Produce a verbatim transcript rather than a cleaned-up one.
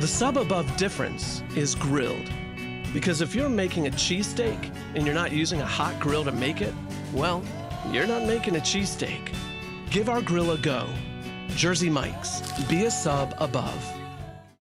The sub above difference is grilled. Because if you're making a cheesesteak and you're not using a hot grill to make it, well, you're not making a cheesesteak. Give our grill a go. Jersey Mike's. Be a sub above.